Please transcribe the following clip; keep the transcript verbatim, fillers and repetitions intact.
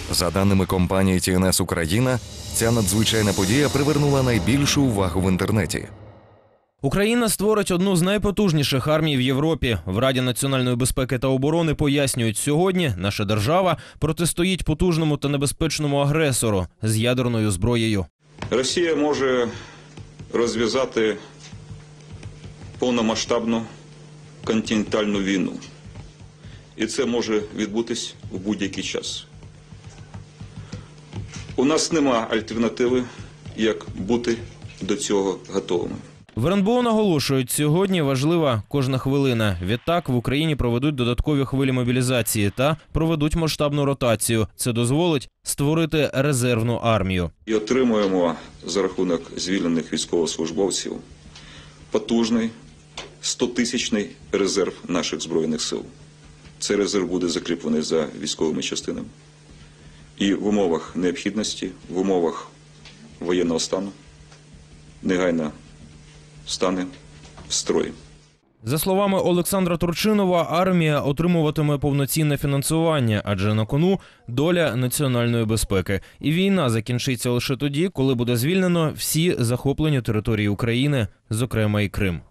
За даними компанії Ті Ен Ес Україна, ця надзвичайна подія привернула найбільшу увагу в інтернеті. Україна створить одну з найпотужніших армій в Європі. В Раді національної безпеки та оборони пояснюють, сьогодні наша держава протистоїть потужному та небезпечному агресору з ядерною зброєю. Росія може розв'язати повномасштабну континентальну війну. І це може відбутись у будь-який час. У нас нема альтернативи, як бути до цього готовими. В РНБО наголошують, сьогодні важлива кожна хвилина. Відтак в Україні проведуть додаткові хвилі мобілізації та проведуть масштабну ротацію. Це дозволить створити резервну армію. І отримуємо за рахунок звільнених військовослужбовців потужний стотисячний резерв наших Збройних сил. Цей резерв буде закріплений за військовими частинами. І в умовах необхідності, в умовах воєнного стану негайно стане в строй. За словами Олександра Турчинова, армія отримуватиме повноцінне фінансування, адже на кону доля національної безпеки. І війна закінчиться лише тоді, коли буде звільнено всі захоплені території України, зокрема і Крим.